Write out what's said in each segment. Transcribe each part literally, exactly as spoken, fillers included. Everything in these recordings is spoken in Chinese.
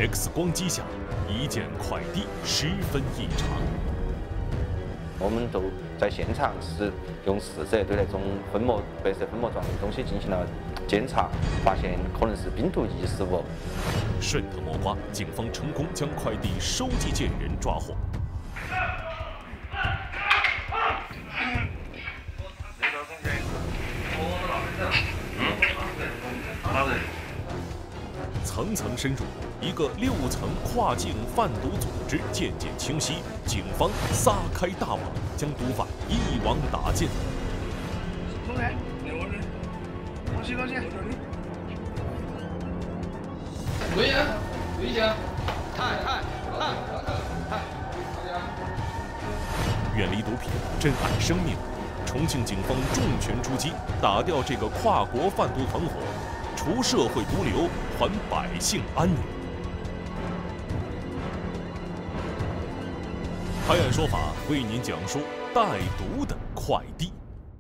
X 光机下，一件快递十分异常。 我们都在现场是用试纸对那种粉末、白色粉末状的东西进行了检查，发现可能是冰毒易食物。 顺藤摸瓜，警方成功将快递收寄件人抓获。 层层深入，一个六层跨境贩毒组织渐渐清晰。警方撒开大网，将毒贩一网打尽。 走开，六个人，东西多少钱？对呀，对呀，看看看看， 远离毒品，珍爱生命。重庆警方重拳出击，打掉这个跨国贩毒团伙。 除社会毒瘤，还百姓安宁。拍案说法为您讲述带毒的快递。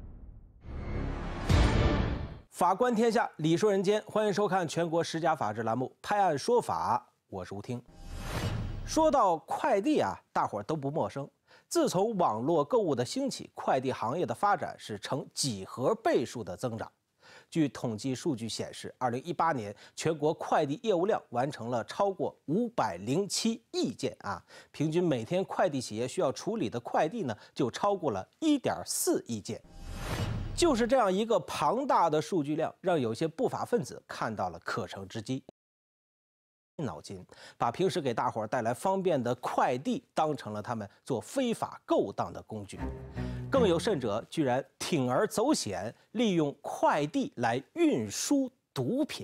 法观天下，理说人间，欢迎收看全国十佳法制栏目《拍案说法》，我是吴听。说到快递啊，大伙儿都不陌生。自从网络购物的兴起，快递行业的发展是呈几何倍数的增长。 据统计数据显示，二零一八年全国快递业务量完成了超过五百零七亿件啊，平均每天快递企业需要处理的快递呢，就超过了一点四亿件。就是这样一个庞大的数据量，让有些不法分子看到了可乘之机，脑筋把平时给大伙儿带来方便的快递当成了他们做非法勾当的工具。 更有甚者，居然铤而走险，利用快递来运输毒品。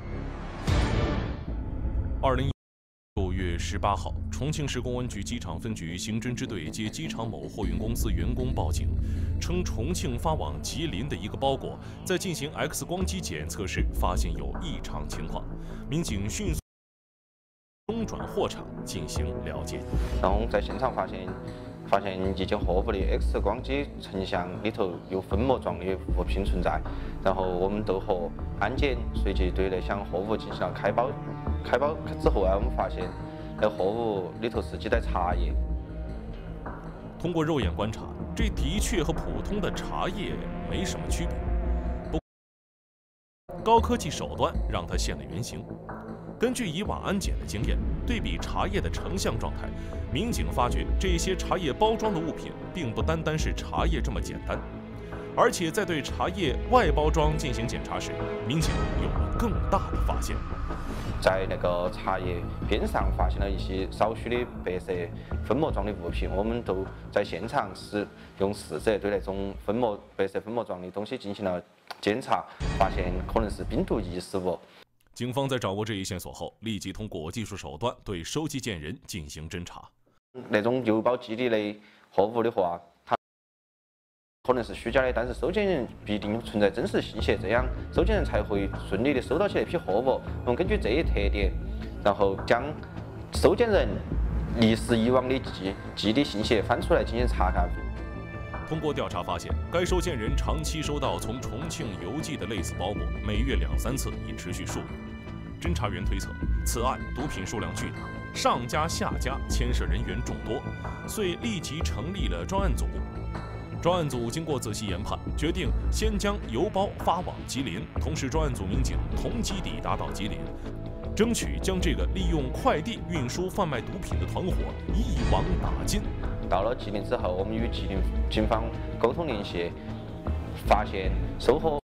二零一六月十八号，重庆市公安局机场分局刑侦支队接机场某货运公司员工报警，称重庆发往吉林的一个包裹在进行 X 光机检测时发现有异常情况，民警迅速中转货场进行了解， 然后在现场发现。 发现一件货物的 X 光机成像里头有粉末状的物品存在，然后我们都和安检随即对那项货物进行了开包。开包之后啊，我们发现那货物里头是几袋茶叶。 通过肉眼观察，这的确和普通的茶叶没什么区别。不，高科技手段让它现了原形。 根据以往安检的经验，对比茶叶的成像状态，民警发觉这些茶叶包装的物品并不单单是茶叶这么简单，而且在对茶叶外包装进行检查时，民警有了更大的发现。 在那个茶叶边上发现了一些少许的白色粉末状的物品，我们都在现场是用试纸对那种粉末、白色粉末状的东西进行了检查，发现可能是冰毒易食物。 警方在掌握这一线索后，立即通过技术手段对收寄件人进行侦查。 那种邮包寄的的货物的话，它可能是虚假的，但是收件人必定存在真实信息，这样收件人才会顺利的收到起那批货物。我们根据这一特点，然后将收件人历史以往的寄寄的信息翻出来进行查看。 通过调查发现，该收件人长期收到从重庆邮寄的类似包裹，每月两三次，已持续数月。侦查员推测，此案毒品数量巨大，上家下家牵涉人员众多，遂立即成立了专案组。专案组经过仔细研判，决定先将邮包发往吉林，同时专案组民警同机抵达到吉林，争取将这个利用快递运输贩卖毒品的团伙一网打尽。 到了吉林之后，我们与吉林警方沟通联系，发现收获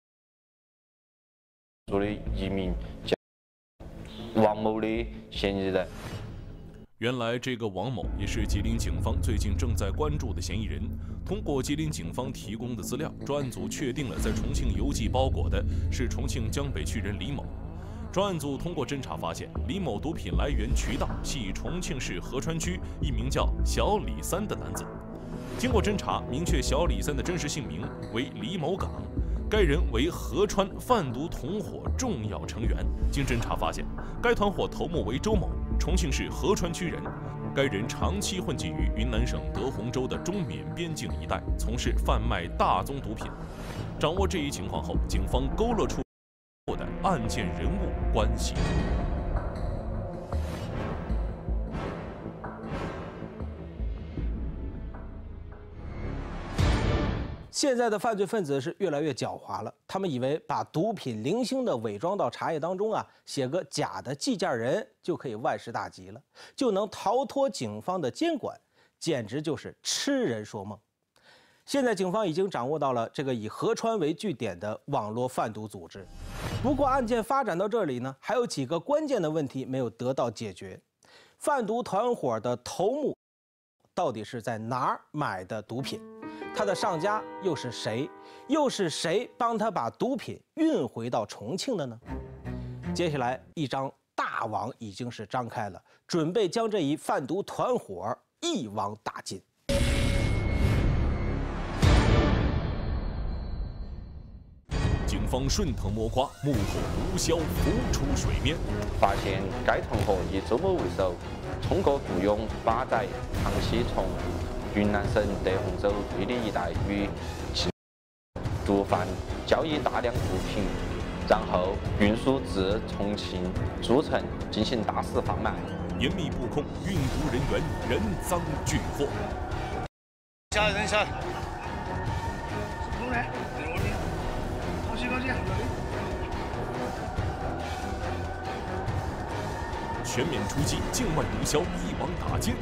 的一名叫王某的嫌疑人。 原来，这个王某也是吉林警方最近正在关注的嫌疑人。通过吉林警方提供的资料，专案组确定了在重庆邮寄包裹的是重庆江北区人李某。 专案组通过侦查发现，李某毒品来源渠道系重庆市合川区一名叫小李三的男子。经过侦查，明确小李三的真实姓名为李某岗，该人为合川贩毒同伙重要成员。经侦查发现，该团伙头目为周某，重庆市合川区人。该人长期混迹于云南省德宏州的中缅边境一带，从事贩卖大宗毒品。掌握这一情况后，警方勾勒出 的案件人物关系图。 现在的犯罪分子是越来越狡猾了，他们以为把毒品零星的伪装到茶叶当中啊，写个假的计件人就可以万事大吉了，就能逃脱警方的监管，简直就是痴人说梦。现在警方已经掌握到了这个以合川为据点的网络贩毒组织，不过案件发展到这里呢，还有几个关键的问题没有得到解决。贩毒团伙的头目到底是在哪儿买的毒品？他的上家又是谁？又是谁帮他把毒品运回到重庆的呢？接下来一张大网已经是张开了，准备将这一贩毒团伙一网打尽。 警方顺藤摸瓜，幕后毒枭浮出水面， 发现该团伙以周某为首，通过雇佣马仔，长期从云南省德宏州瑞丽一带与毒贩交易大量毒品，然后运输至重庆诸城进行大肆贩卖。 严密布控，运毒人员人赃俱获。 下来，人下来。 是公的，这我的，高起高起。 全面出击，境外毒枭一网打尽。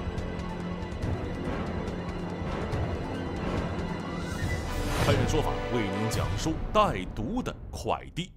拍案说法为您讲述带毒的快递。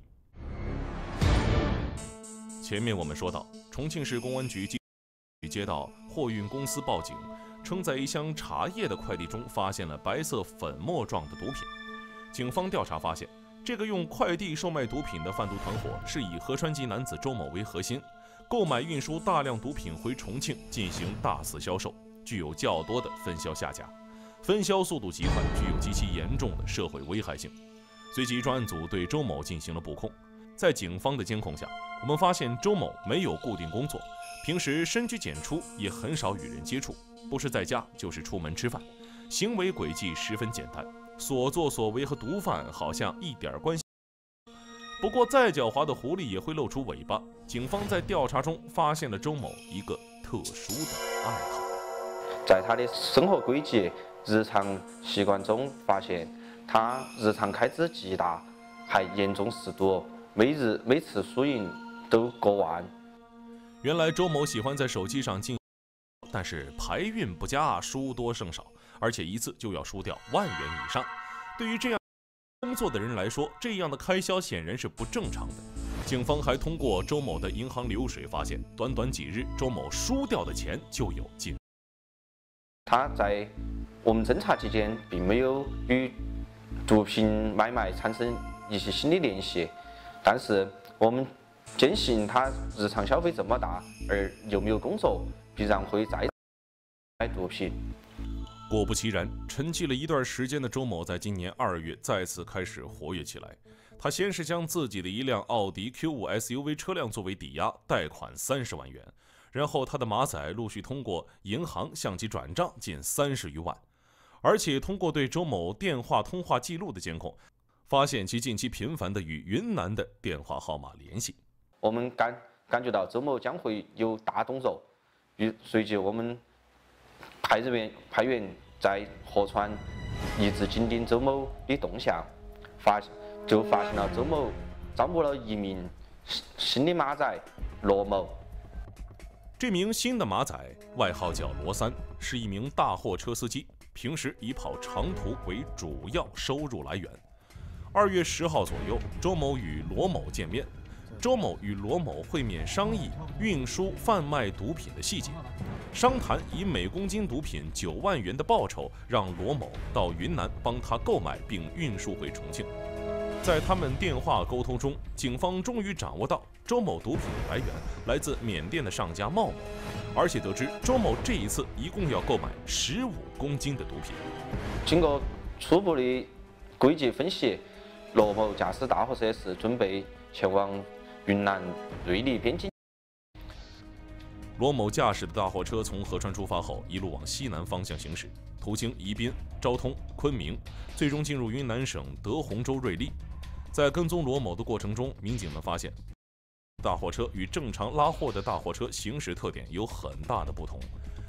前面我们说到，重庆市公安局接到货运公司报警，称在一箱茶叶的快递中发现了白色粉末状的毒品。警方调查发现，这个用快递售卖毒品的贩毒团伙是以合川籍男子周某为核心，购买运输大量毒品回重庆进行大肆销售，具有较多的分销下家。分销速度极快，具有极其严重的社会危害性。随即，专案组对周某进行了布控。在警方的监控下，我们发现周某没有固定工作，平时深居简出，也很少与人接触，不是在家就是出门吃饭，行为轨迹十分简单，所作所为和毒贩好像一点关系。不过，再狡猾的狐狸也会露出尾巴。警方在调查中发现了周某一个特殊的爱好， 在他的生活轨迹、日常习惯中发现，他日常开支极大，还严重嗜赌，每日每次输赢都过万。 原来周某喜欢在手机上进行，但是牌运不佳，输多胜少，而且一次就要输掉万元以上。对于这样工作的人来说，这样的开销显然是不正常的。警方还通过周某的银行流水发现，短短几日，周某输掉的钱就有近。 他在我们侦查期间，并没有与毒品买卖产生一些心理联系，但是我们坚信他日常消费这么大，而又没有工作，必然会再买毒品。 果不其然，沉寂了一段时间的周某，在今年二月再次开始活跃起来。他先是将自己的一辆奥迪 Q 五 S U V 车辆作为抵押，贷款三十万元，然后他的马仔陆续通过银行向其转账近三十余万，而且通过对周某电话通话记录的监控，发现其近期频繁地与云南的电话号码联系。 我们感感觉到周某将会有大动作，于随即我们派人员派员在合川一直紧盯周某的动向，发就发现了周某招募了一名新的马仔罗某。 这名新的马仔外号叫罗三，是一名大货车司机，平时以跑长途为主要收入来源。二月十号左右，周某与罗某见面，周某与罗某会面商议运输贩卖毒品的细节，商谈以每公斤毒品九万元的报酬，让罗某到云南帮他购买并运输回重庆。在他们电话沟通中，警方终于掌握到周某毒品的来源来自缅甸的上家茂某，而且得知周某这一次一共要购买十五公斤的毒品。 经过初步的轨迹分析，罗某驾驶大货车是准备前往云南瑞丽边境。 罗某驾驶的大货车从合川出发后，一路往西南方向行驶，途经宜宾、昭通、昆明，最终进入云南省德宏州瑞丽。在跟踪罗某的过程中，民警们发现，大货车与正常拉货的大货车行驶特点有很大的不同。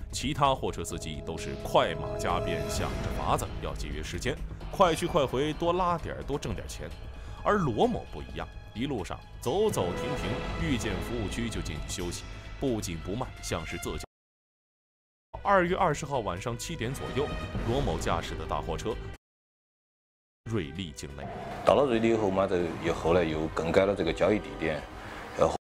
其他货车司机都是快马加鞭，想着法子要节约时间，快去快回，多拉点多挣点钱。而罗某不一样，一路上走走停停，遇见服务区就进去休息，不紧不慢，像是自驾。二月二十号晚上七点左右，罗某驾驶的大货车瑞丽境内。 到了瑞丽以后嘛，这又后来又更改了这个交易地点，然后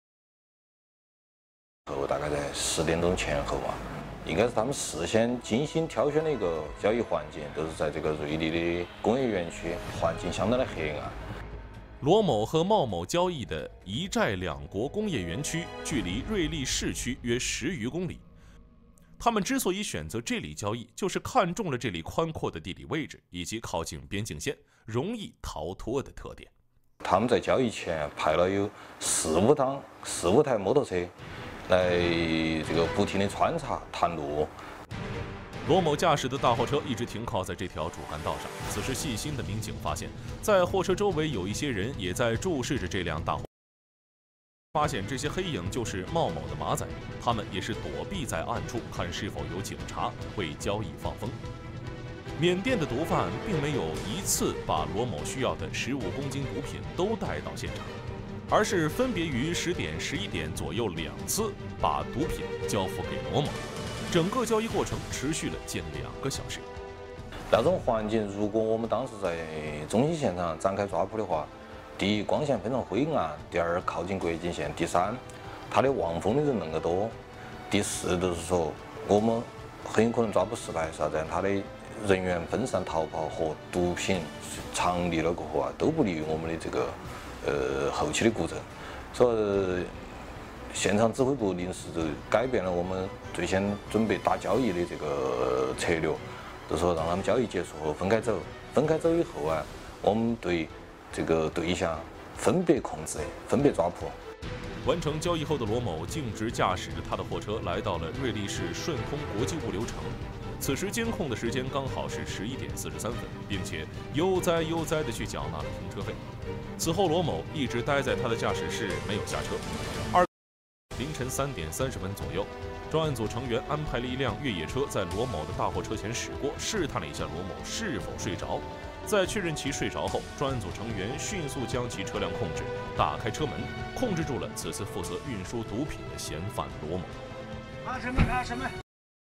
大概在十点钟前后嘛，应该是他们事先精心挑选的一个交易环境，都是在这个瑞丽的工业园区，环境相当的黑暗。 罗某和茂某交易的一寨两国工业园区距离瑞丽市区约十余公里。他们之所以选择这里交易，就是看中了这里宽阔的地理位置以及靠近边境线、容易逃脱的特点。 他们在交易前派了有四五趟、四五台摩托车来这个不停的穿插探路。 罗某驾驶的大货车一直停靠在这条主干道上。此时，细心的民警发现，在货车周围有一些人也在注视着这辆大货车。发现这些黑影就是茂某的马仔，他们也是躲避在暗处，看是否有警察为交易放风。缅甸的毒贩并没有一次把罗某需要的十五公斤毒品都带到现场，而是分别于十点、十一点左右两次把毒品交付给罗某。整个交易过程持续了近两个小时。 那种环境，如果我们当时在中心现场展开抓捕的话，第一，光线非常灰暗；第二，靠近国境线；第三，他的望风的人恁个多；第四，就是说我们很有可能抓捕失败，啥子？他的人员分散逃跑和毒品藏匿了过后啊，都不利于我们的这个呃后期的古证。所以，现场指挥部临时就改变了我们最先准备打交易的这个策略，就是说让他们交易结束后分开走。分开走以后啊，我们对这个对象分别控制、分别抓捕。 完成交易后的罗某径直驾驶着他的货车来到了瑞丽市顺通国际物流城。此时监控的时间刚好是十一点四十三分，并且悠哉悠哉地去缴纳了停车费。此后，罗某一直待在他的驾驶室，没有下车。二凌晨三点三十分左右，专案组成员安排了一辆越野车在罗某的大货车前驶过，试探了一下罗某是否睡着。在确认其睡着后，专案组成员迅速将其车辆控制，打开车门，控制住了此次负责运输毒品的嫌犯罗某。 看什么？看什么？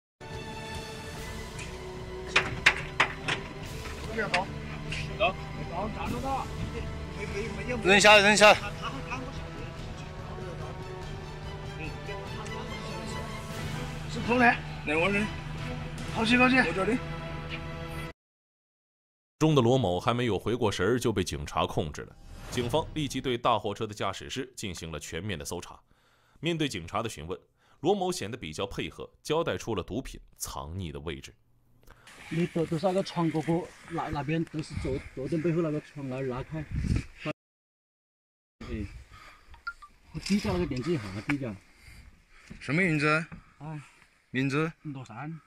不要动，走，走，站住他！扔下来，扔下来。是空的，来我这里。好起，好起，我这里。 中的罗某还没有回过神儿，就被警察控制了。警方立即对大货车的驾驶室进行了全面的搜查。面对警察的询问，罗某显得比较配合，交代出了毒品藏匿的位置。 你都都是那个窗哥哥那那边都是坐坐垫背后那个窗那儿拉开。对，比较那个电子一下，比较。 什么名字？ 哎， 名字？ 罗山。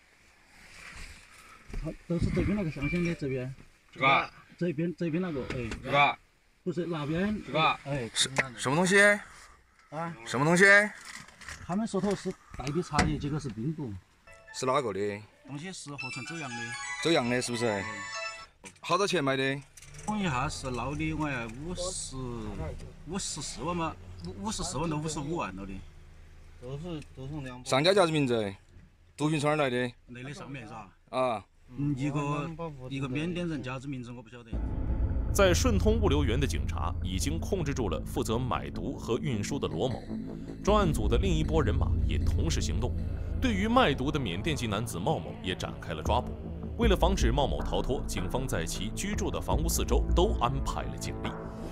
他都是这边那个象限的这边， 这个， 这边这边那个，哎， 这个， 不是那边， 这个， 哎， 什什么东西？ 啊， 什么东西？ 他们说头是代替茶叶，结果是冰毒。 是哪个的？ 东西是合成走样的。 走样的，是不是？好多钱买的？ 问一下是捞的，我要五十五十四万嘛，五五十四万到五十五万了的。都是都是两。 商家叫什么名字？毒品从哪儿来的？ 那的上面是吧？ 啊。 嗯，一个一个缅甸人，叫什么名字我不晓得。 在顺通物流园的警察已经控制住了负责买毒和运输的罗某，专案组的另一拨人马也同时行动，对于卖毒的缅甸籍男子茂某也展开了抓捕。为了防止茂某逃脱，警方在其居住的房屋四周都安排了警力。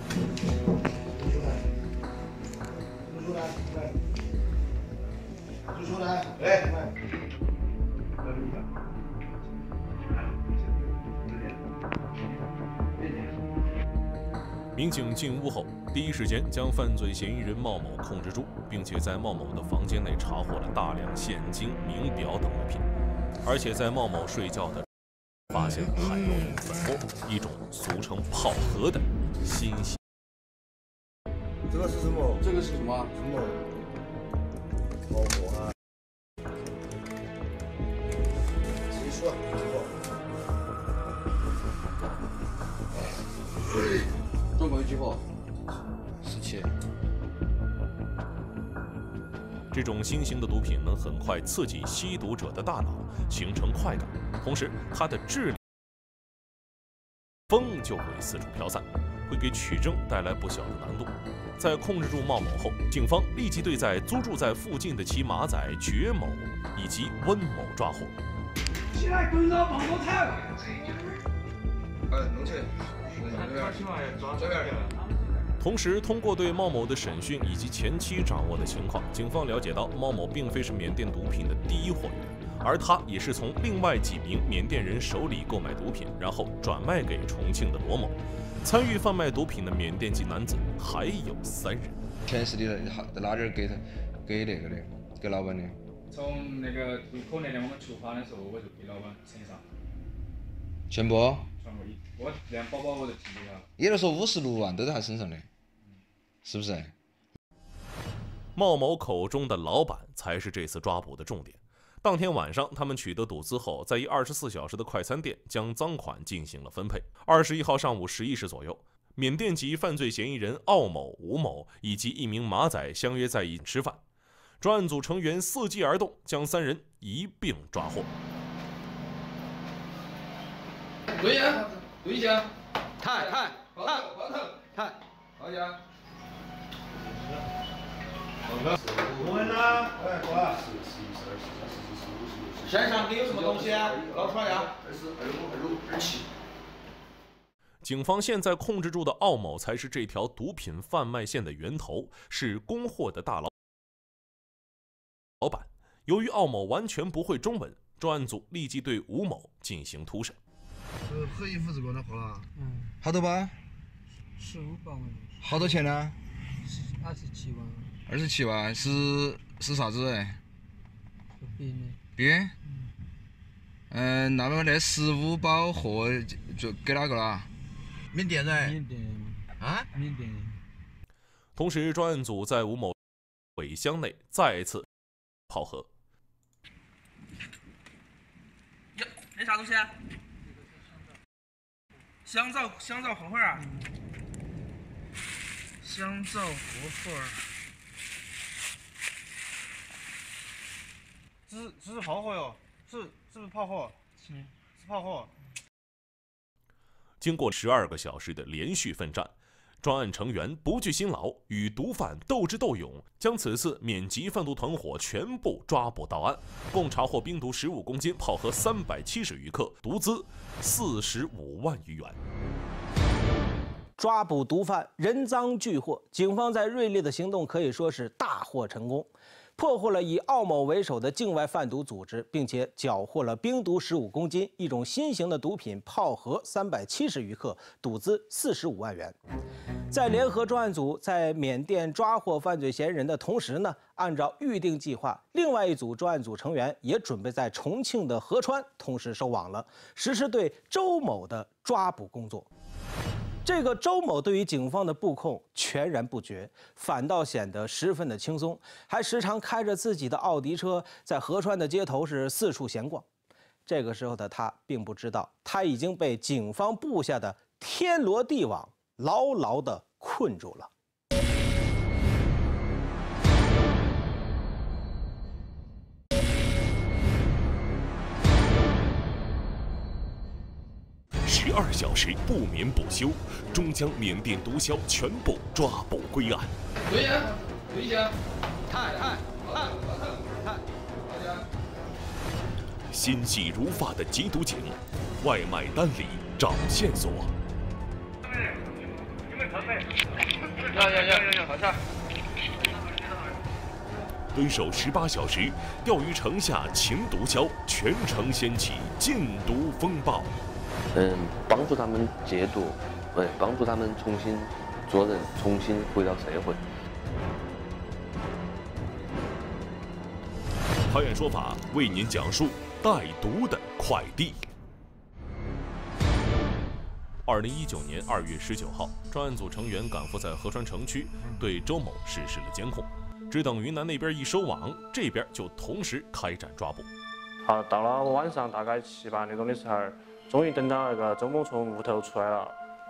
出来，来。 民警进屋后，第一时间将犯罪嫌疑人茂某控制住，并且在茂某的房间内查获了大量现金、名表等物品，而且在茂某睡觉的发现含有粉末，一种俗称泡核的新型。 这个是什么？ 这个是什么？ 什么？泡核啊！ 几盒？十七。 这种新型的毒品能很快刺激吸毒者的大脑，形成快感，同时它的质量风就会四处飘散，会给取证带来不小的难度。在控制住茂某后，警方立即对在租住在附近的其马仔绝某以及温某抓获。 起来，跟着帮我踩！ 哎，弄起来。这边。 同时，通过对茂某的审讯以及前期掌握的情况，警方了解到茂某并非是缅甸毒品的第一货源，而他也是从另外几名缅甸人手里购买毒品，然后转卖给重庆的罗某。参与贩卖毒品的缅甸籍男子还有三人。 钱是你在哪点给他给那个的？给老板的？ 从那个渡口那天我们出发的时候，我就给老板身上。 全部？ 全部一，我连包包我都提给他。 也就是说五十六万都在他身上的，是不是？ 茂某口中的老板才是这次抓捕的重点。当天晚上，他们取得赌资后，在一二十四小时的快餐店将赃款进行了分配。二十一号上午十一时左右，缅甸籍犯罪嫌疑人奥某、吴某以及一名马仔相约在一起吃饭。专案组成员伺机而动，将三人一并抓获。 对呀，对呀， 抬抬抱头抱头抬， 好呀。 我们呢？哎，过来。 身上你有什么东西啊？捞出来呀！ 二十二五二六二七。 警方现在控制住的奥某才是这条毒品贩卖线的源头，是供货的大老老板。由于奥某完全不会中文，专案组立即对吴某进行突审。 呃，黑衣服这个呢，好了。 嗯。 好多吧？ 十五百万。 好多钱呢？ 二十七万。 二十七万是是啥子？ 边的。 边？嗯、呃，那么那十五包货就给哪个了？缅甸人。 缅甸人。 啊？ 缅甸人。 同时，专案组在吴某尾箱内再次炮核。 哟，那啥东西啊？香皂，香皂盒盒啊？香皂盒盒。 这是这是炮火哟，是是不是炮火？是是炮火。 经过十二个小时的连续奋战，专案成员不惧辛劳，与毒贩斗智斗勇，将此次缅籍贩毒团伙全部抓捕到案，共查获冰毒十五公斤，炮核三百七十余克，毒资四十五万余元。 抓捕毒贩，人赃俱获，警方在锐利的行动可以说是大获成功。破获了以奥某为首的境外贩毒组织，并且缴获了冰毒十五公斤，一种新型的毒品炮核三百七十余克，赌资四十五万元。在联合专案组在缅甸抓获犯罪嫌疑人的同时呢，按照预定计划，另外一组专案组成员也准备在重庆的合川同时收网了，实施对周某的抓捕工作。这个周某对于警方的布控全然不觉，反倒显得十分的轻松，还时常开着自己的奥迪车在合川的街头是四处闲逛。这个时候的他并不知道，他已经被警方布下的天罗地网牢牢地困住了。 十二小时不眠不休，终将缅甸毒枭全部抓捕归案。 对呀，对呀， 抬抬抬抬， 好呀。 心细如发的缉毒警，外卖单里找线索。 要要要要要，好下。 蹲守十八小时，钓鱼城下擒毒枭，全城掀起禁毒风暴。 嗯，帮助他们戒毒，对，帮助他们重新做人，重新回到社会。 拍案说法为您讲述带毒的快递。二零一九年二月十九号，专案组成员赶赴在合川城区，对周某实施了监控。只等云南那边一收网，这边就同时开展抓捕。 好，到了晚上大概七八点钟的时候，终于等到那个周某从屋头出来了。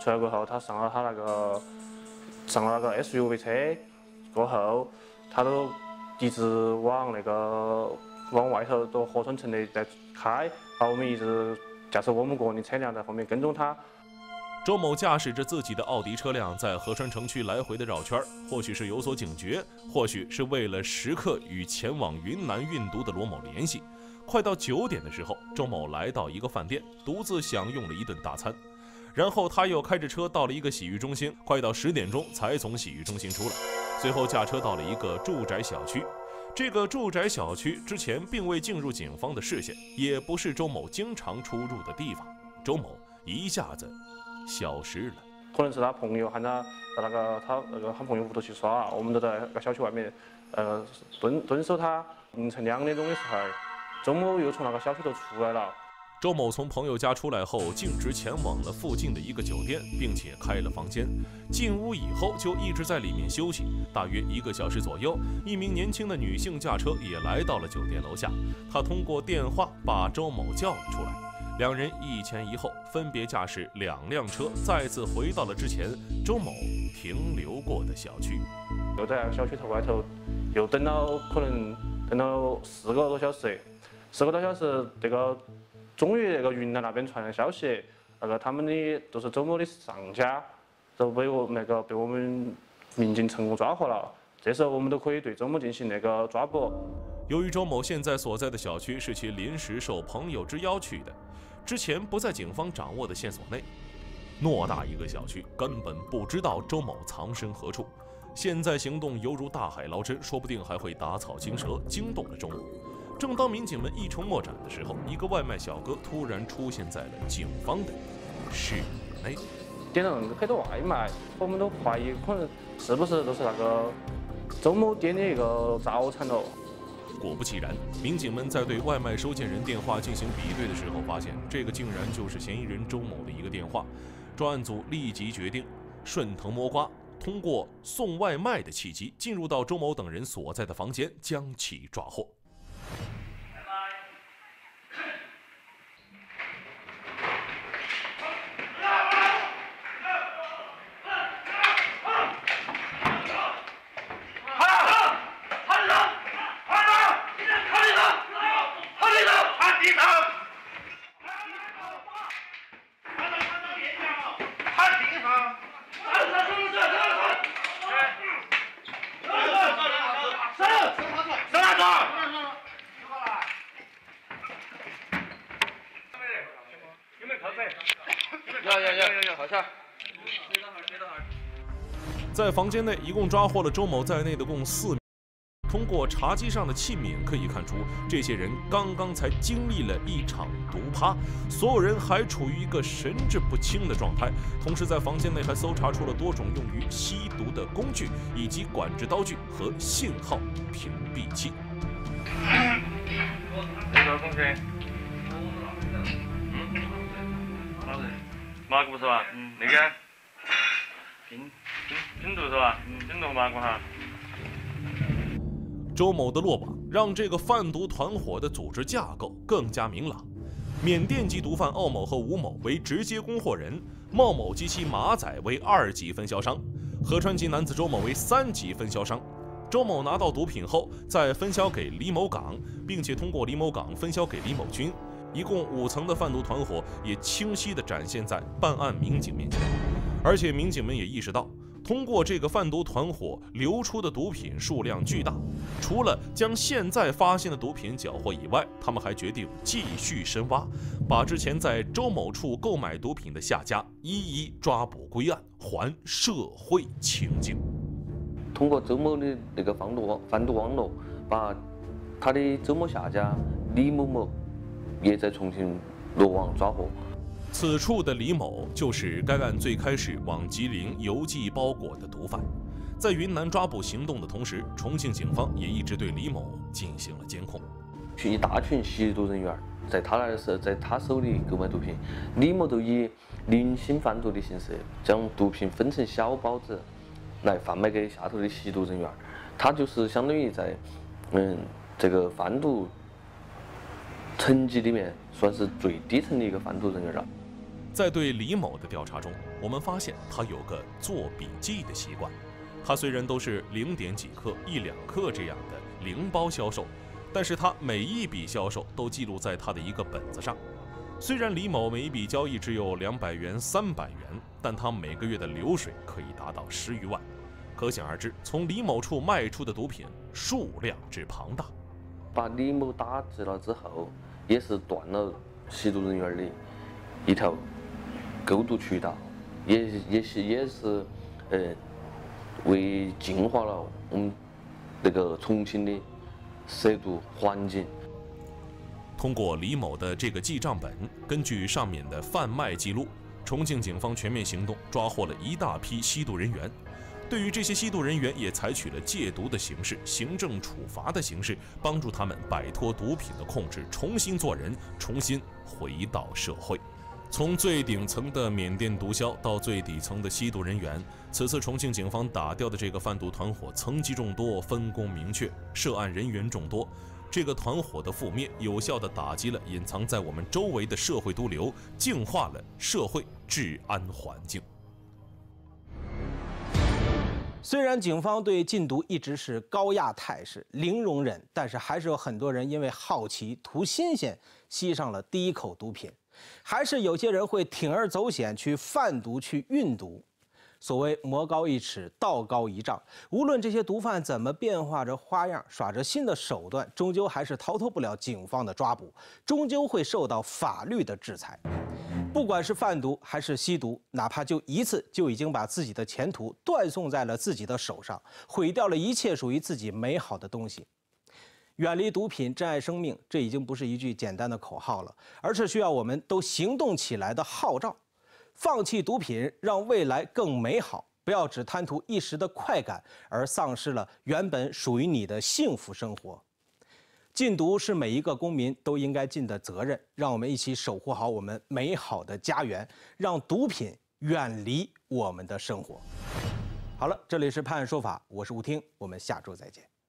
出来过后，他上了他那个上了那个 S U V 车，过后他都一直往那个往外头都合成城的在开，然后我们一直驾驶我们个人的车辆在后面跟踪他。 周某驾驶着自己的奥迪车辆在合川城区来回的绕圈，或许是有所警觉，或许是为了时刻与前往云南运毒的罗某联系。快到九点的时候，周某来到一个饭店，独自享用了一顿大餐，然后他又开着车到了一个洗浴中心，快到十点钟才从洗浴中心出来，最后驾车到了一个住宅小区。这个住宅小区之前并未进入警方的视线，也不是周某经常出入的地方。周某一下子 消失了， 可能是他朋友喊他到那个他那个他朋友屋头去耍，我们都在那个小区外面，呃蹲蹲守他。凌晨两点钟的时候，周某又从那个小区头出来了。 周某从朋友家出来后，径直前往了附近的一个酒店，并且开了房间。进屋以后就一直在里面休息。大约一个小时左右，一名年轻的女性驾车也来到了酒店楼下，她通过电话把周某叫了出来。 两人一前一后，分别驾驶两辆车，再次回到了之前周某停留过的小区。 又在小区头外头又等了，可能等了四个多小时。四个多小时，这个终于那个云南那边传来消息，那个他们的都是周某的上家，都被我那个被我们民警成功抓获了。这时候我们都可以对周某进行那个抓捕。 由于周某现在所在的小区是其临时受朋友之邀去的。 之前不在警方掌握的线索内，偌大一个小区根本不知道周某藏身何处。现在行动犹如大海捞针，说不定还会打草惊蛇，惊动了周某。正当民警们一筹莫展的时候，一个外卖小哥突然出现在了警方的视野内。 点了很多外卖，我们都怀疑可能是不是都是那个周某点的一个早餐了。 果不其然，民警们在对外卖收件人电话进行比对的时候，发现这个竟然就是嫌疑人周某的一个电话。专案组立即决定顺藤摸瓜，通过送外卖的契机，进入到周某等人所在的房间，将其抓获。 要要要要要，好下。 在房间内，一共抓获了周某在内的共四名。通过茶几上的器皿可以看出，这些人刚刚才经历了一场毒趴，所有人还处于一个神志不清的状态。同时，在房间内还搜查出了多种用于吸毒的工具，以及管制刀具和信号屏蔽器。 那个同学。 麻古是吧？嗯，那个冰冰冰毒是吧？嗯，冰毒麻古哈。 周某的落网，让这个贩毒团伙的组织架构更加明朗。缅甸籍毒贩奥某和吴某为直接供货人，茂某及其马仔为二级分销商，合川籍男子周某为三级分销商。周某拿到毒品后，再分销给李某港，并且通过李某港分销给李某军。 一共五层的贩毒团伙也清晰地展现在办案民警面前，而且民警们也意识到，通过这个贩毒团伙流出的毒品数量巨大，除了将现在发现的毒品缴获以外，他们还决定继续深挖，把之前在周某处购买毒品的下家一一抓捕归案，还社会清净。 通过周某的那个贩毒网贩毒网络，把他的周某下家李某某 也在重庆落网抓获。 此处的李某就是该案最开始往吉林邮寄包裹的毒贩。在云南抓捕行动的同时，重庆警方也一直对李某进行了监控。 一大群吸毒人员在他那儿是在他手里购买毒品，李某都以零星贩毒的形式将毒品分成小包子来贩卖给下头的吸毒人员。他就是相当于在嗯这个贩毒 层级里面算是最低层的一个贩毒人员了。 在对李某的调查中，我们发现他有个做笔记的习惯。他虽然都是零点几克、一两克这样的零包销售，但是他每一笔销售都记录在他的一个本子上。虽然李某每一笔交易只有两百元、三百元，但他每个月的流水可以达到十余万。可想而知，从李某处卖出的毒品数量之庞大。 把李某打击了之后，也是断了吸毒人员的一条购毒渠道，也也是也是呃为净化了我们那个重庆的涉毒环境。 通过李某的这个记账本，根据上面的贩卖记录，重庆警方全面行动，抓获了一大批吸毒人员。对于这些吸毒人员，也采取了戒毒的形式、行政处罚的形式，帮助他们摆脱毒品的控制，重新做人，重新回到社会。从最顶层的缅甸毒枭到最底层的吸毒人员，此次重庆警方打掉的这个贩毒团伙层级众多，分工明确，涉案人员众多。这个团伙的覆灭，有效地打击了隐藏在我们周围的社会毒瘤，净化了社会治安环境。 虽然警方对禁毒一直是高压态势、零容忍，但是还是有很多人因为好奇、图新鲜，吸上了第一口毒品，还是有些人会铤而走险去贩毒、去运毒。所谓魔高一尺，道高一丈，无论这些毒贩怎么变化着花样，耍着新的手段，终究还是逃脱不了警方的抓捕，终究会受到法律的制裁。不管是贩毒还是吸毒，哪怕就一次，就已经把自己的前途断送在了自己的手上，毁掉了一切属于自己美好的东西。远离毒品，珍爱生命，这已经不是一句简单的口号了，而是需要我们都行动起来的号召。放弃毒品，让未来更美好。不要只贪图一时的快感，而丧失了原本属于你的幸福生活。禁毒是每一个公民都应该尽的责任，让我们一起守护好我们美好的家园，让毒品远离我们的生活。好了，这里是判案说法，我是吴听，我们下周再见。